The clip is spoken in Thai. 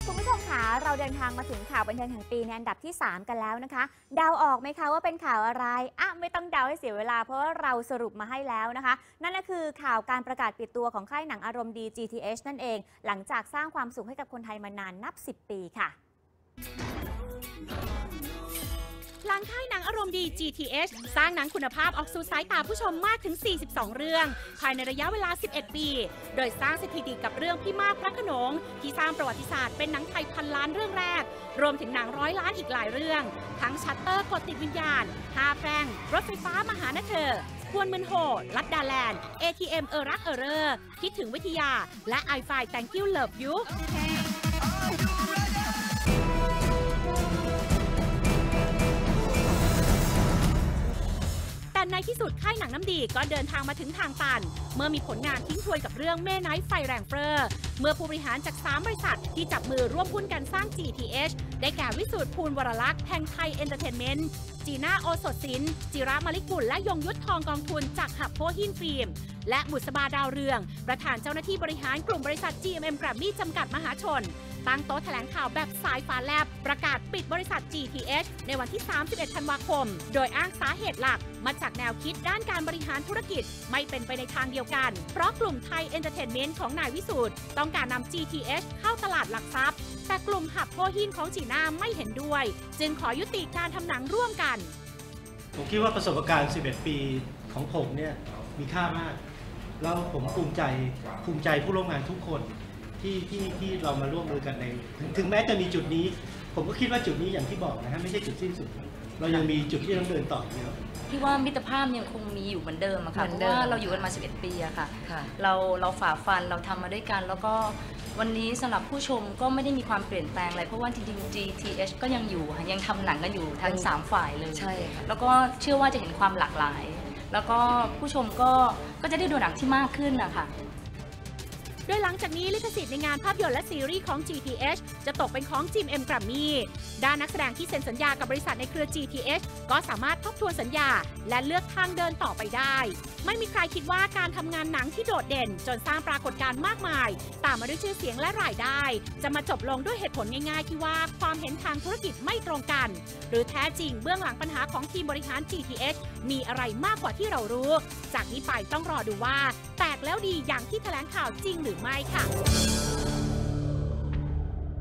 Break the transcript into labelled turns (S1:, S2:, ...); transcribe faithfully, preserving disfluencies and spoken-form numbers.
S1: คุณผู้ชมคะเราเดินทางมาถึงข่าวบันเทิงแห่งปีในอันดับที่สามกันแล้วนะคะเดาออกไหมคะว่าเป็นข่าวอะไรอ่ะไม่ต้องเดาให้เสียเวลาเพราะว่าเราสรุปมาให้แล้วนะคะนั่นก็คือข่าวการประกาศปิดตัวของค่ายหนังอารมณ์ดี จี ที เอช นั่นเองหลังจากสร้างความสุขให้กับคนไทยมานานนับสิบปีค่ะ
S2: หลังค่ายหนังอารมณ์ดี จี ที เอช สร้างหนังคุณภาพออกสู่สายตาผู้ชมมากถึง สี่สิบสอง เรื่องภายในระยะเวลา สิบเอ็ด ปี โดยสร้างสถิติกับเรื่องพี่มากพระโขนงที่สร้างประวัติศาสตร์เป็นหนังไทยพันล้านเรื่องแรกรวมถึงหนังร้อยล้านอีกหลายเรื่องทั้งชัตเตอร์กดติดวิญญาณห้าแพร่งรถไฟฟ้ามหานครควรมึนโหลัดดาแลนด์ เอ ที เอ็ม เออรักเออเรอร์คิดถึงวิทยาและ ไอ ไฟ Thank you Love youแต่ในที่สุดค่ายหนังน้ำดีก็เดินทางมาถึงทางตันเมื่อมีผลงานทิ้งทวนกับเรื่องเม่ไนท์ไฟแรงเฟ้อเมื่อผู้บริหารจากสามบริษัทที่จับมือร่วมหุ้นกันสร้าง จี ที เอช ได้แก่วิสูตรภูลวรลักษณ์แห่งไทยเอนเตอร์เทนเมนต์จีน่าโอสถศิลป์จิระมาลิกุลและยงยุทธทองกองทุนจากหับโพหินฟิล์มและบุษบาดาวเรืองประธานเจ้าหน้าที่บริหารกลุ่มบริษัท จี เอ็ม เอ็ม Grammy จำกัดมหาชนตั้งโต๊ะแถลงข่าวแบบสายฟ้าแลบประกาศปิดบริษัท จี ที เอช ในวันที่ สามสิบเอ็ด ธันวาคมโดยอ้างสาเหตุหลักมาจากแนวคิดด้านการบริหารธุรกิจไม่เป็นไปในทางเดียวกันเพราะกลุ่มไทยเอนเตอร์เทนเมนต์ของนายวิสูตรต้องการนำ จี ที เอช เข้าตลาดหลักทรัพย์แต่กลุ่มหับโพหินของจีน่าไม่เห็นด้วยจึงขอยุติการทำหนังร่วมกัน
S3: ผมคิดว่าประสบการณ์ สิบเอ็ด ปีของผมเนี่ยมีค่ามากแล้วผมภูมิใจภูมิใจผู้ร่วมงานทุกคนที่ที่ที่เรามาร่วมมือกันในถึงแม้จะมีจุดนี้ผมก็คิดว่าจุดนี้อย่างที่บอกนะฮะไม่ใช่จุดสิ้นสุดเรายังมีจุดที่ต้องเดินต่อเยอะ
S4: ที่ว่ามิตรภาพยังคงมีอยู่เหมือนเดิมอะค่ะเพราะว่าเราอยู่กันมาสิบเอ็ดปีอะค่ะเราเราฝ่าฟันเราทำมาด้วยกันแล้วก็วันนี้สำหรับผู้ชมก็ไม่ได้มีความเปลี่ยนแปลงอะไรเพราะว่าจริงๆ จี ที เอช ก็ยังอยู่ยังทำหนังกันอยู่ทั้งสามฝ่ายเลยใช่แล้วก็เชื่อว่าจะเห็นความหลากหลายแล้วก็ผู้ชมก็ก็จะได้ดูหนังที่มากขึ้นนะคะ
S2: โดยหลังจากนี้ลิขสิทธิ์ในงานภาพยนตร์และซีรีส์ของ จี ที เอช จะตกเป็นของ จี เอ็ม Grammy ด้านนักแสดงที่เซ็นสัญญากับบริษัทในเครือ จี ที เอช ก็สามารถทบทวนสัญญาและเลือกทางเดินต่อไปได้ไม่มีใครคิดว่าการทำงานหนังที่โดดเด่นจนสร้างปรากฏการณ์มากมายตามมาด้วยชื่อเสียงและรายได้จะมาจบลงด้วยเหตุผลง่ายๆที่ว่าความเห็นทางธุรกิจไม่ตรงกันหรือแท้จริงเบื้องหลังปัญหาของทีมบริหาร จี ที เอช มีอะไรมากกว่าที่เรารู้จากนี้ไปต้องรอดูว่าแตกแล้วดีอย่างที่แถลงข่าวจริงหรือไม่ค่ะ